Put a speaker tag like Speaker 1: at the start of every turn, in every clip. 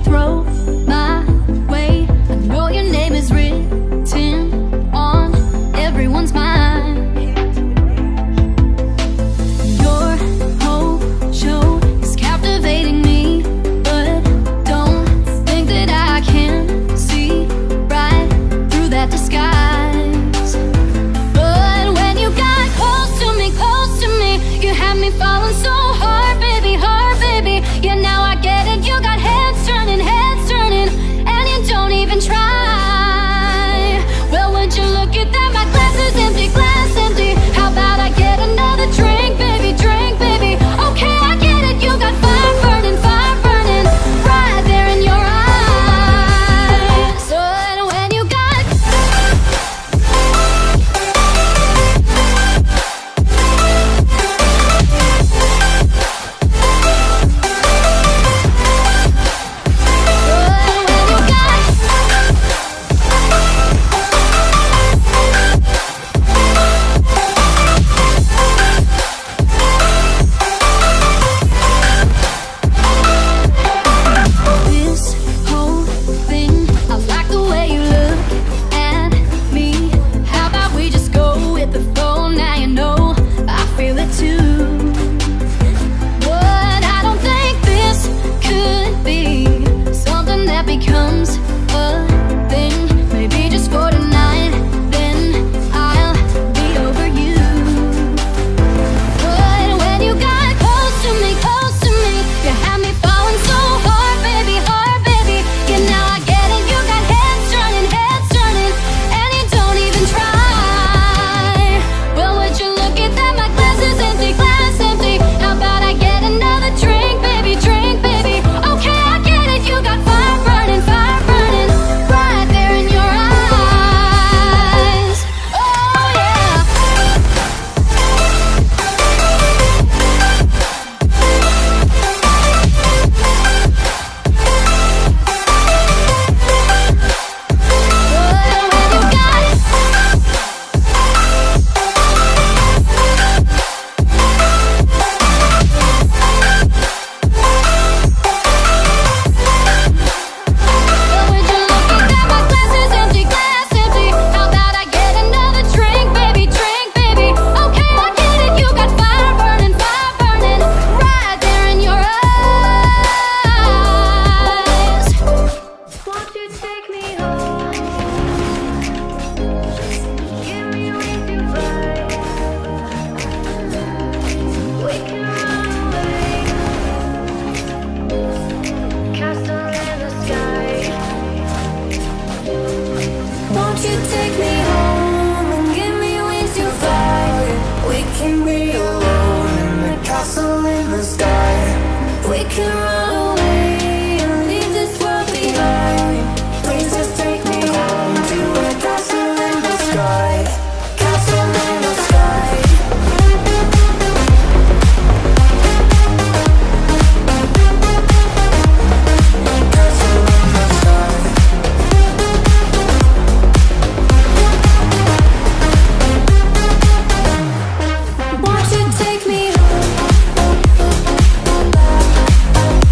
Speaker 1: throw my way. I know your name is written on everyone's mind. Your whole show is captivating me, but don't think that I can see right through that disguise. But when you got close to me, you had me falling so hard, baby, hard, baby. Yeah, now I get it, you got heads turning, and you don't even try. Well, would you look at that, my glass is empty, glass empty. How about I get another drink, baby, drink, baby. Okay, I get it, you got fire burning, right there in your eyes. So when you got this whole thing, I like the way you look at me. How about we just go with the flow? Now you know I feel it too. But I don't think this could be something that becomes a thing. Maybe just for tonight, then I'll be over you. But when you got close to me, you had me falling so hard, baby, hard, baby. Yeah, now I get it, you got heads turning, and you don't even try. Well, would you look at that, my glass is empty, glass empty. How about I get another drink, baby, drink, baby. Okay, I get it, you got fire burning, right there in your eyes. Oh yeah. Won't you take me home and give me wings to fly? We can be alone in the castle in the sky. We can run away and leave this world behind. Please just take me home to a castle in the sky. Castle in the sky. Castle in the sky. Won't you take me home?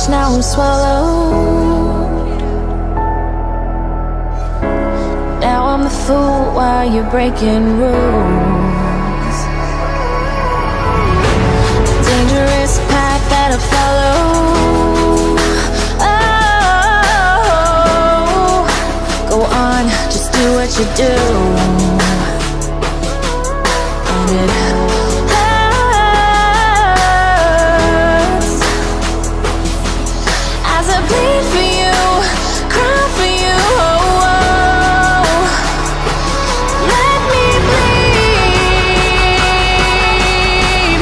Speaker 2: much, now I'm swallowed. Now I'm the fool while you're breaking rules. The dangerous path that I follow. Oh, go on, just do what you do. And it hurts as I bleed for you, cry for you. Oh, oh. Let me bleed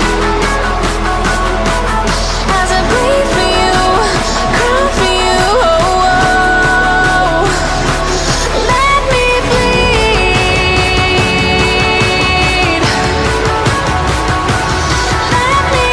Speaker 2: as I bleed for you, cry for you. Oh, oh. Let me bleed. Let me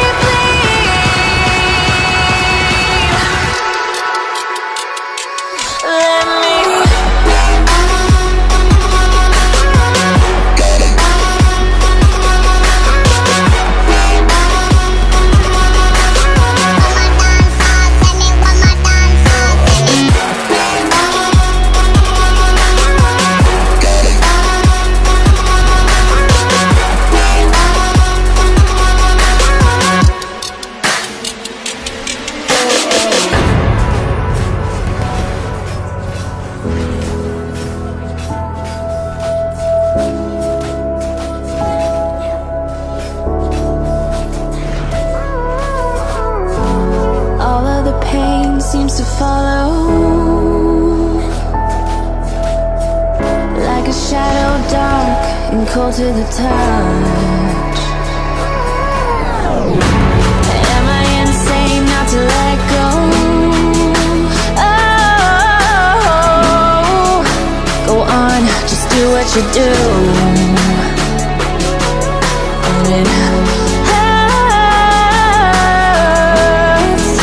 Speaker 2: all of the pain seems to follow like a shadow, dark and cold to the touch. Am I insane not to let go? Oh, go on, just do what you do. And it hurts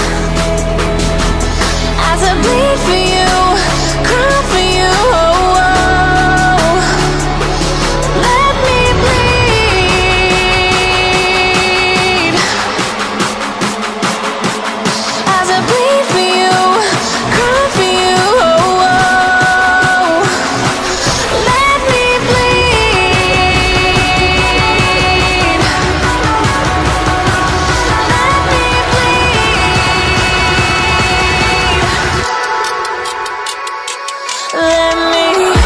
Speaker 2: as I bleed for you, cry for you. Oh, oh. Let me bleed as I bleed for you, cry for you. Oh, oh. Let me bleed. Let me bleed. Let me.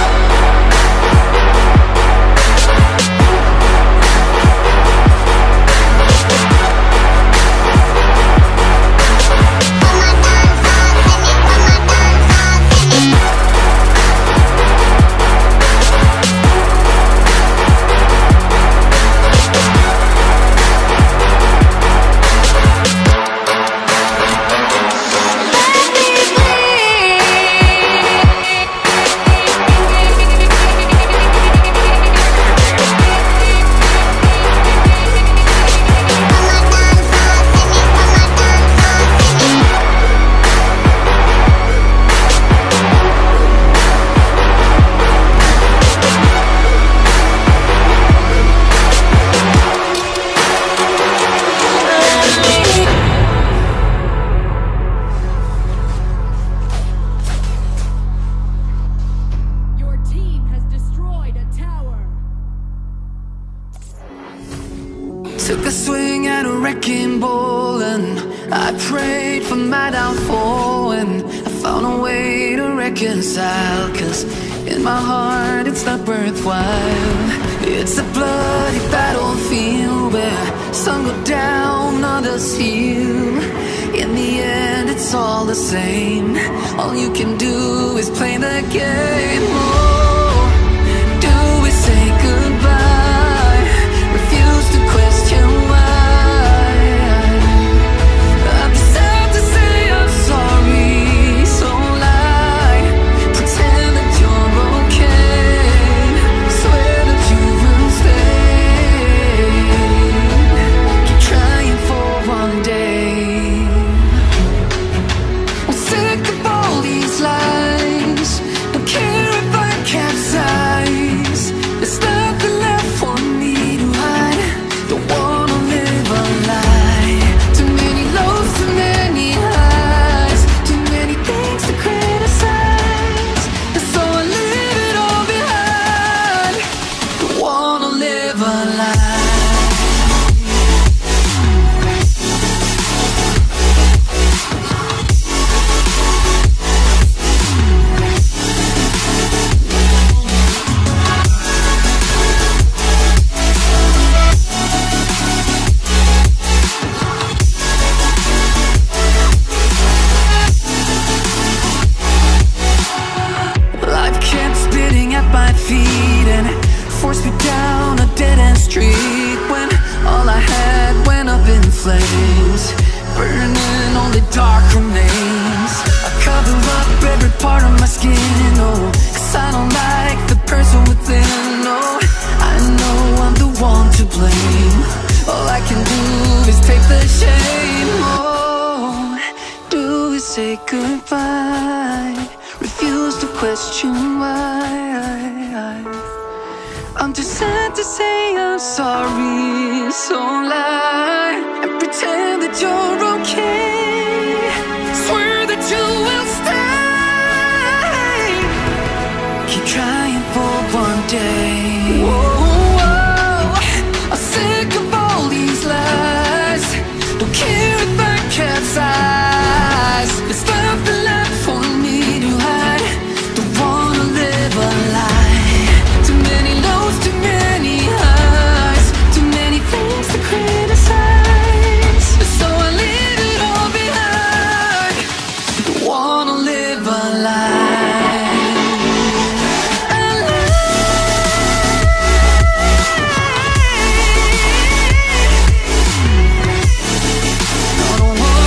Speaker 3: Your team has destroyed a tower.
Speaker 4: Took a swing at a wrecking ball and I prayed for my downfall, and I found a way to reconcile, 'cause in my heart it's not worthwhile. It's a bloody battlefield where some go down, others heal. In the end it's all the same. All you can do is play the game. Oh, do we say goodbye? Refuse to question why. I've decided to say I'm sorry, so lie. Pretend that you're okay. Swear that you will stay. Keep trying for one day. I'm sick of all these lies. Don't care if I feet and forced me down a dead-end street, when all I had went up in flames, burning only dark remains. I cover up every part of my skin, oh, 'cause I don't like the person within. Oh, I know I'm the one to blame. All I can do is take the shame. Oh, do is say goodbye, refuse to question why. I'm just sad to say I'm sorry, so lie and pretend that you're okay.